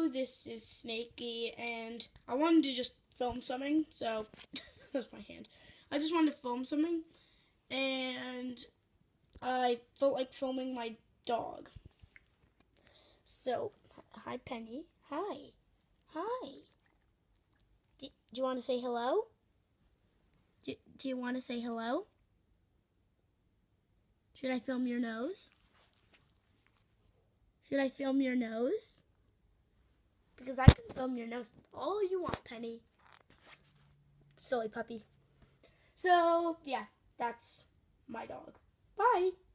Hello, this is Snaky, and I wanted to just film something, so that's my hand. I just wanted to film something, and I felt like filming my dog. So, hi Penny. Hi. Hi. Do you want to say hello? Do you want to say hello? Should I film your nose? Should I film your nose? Because I can film your nose all you want, Penny. Silly puppy. So, yeah, that's my dog. Bye.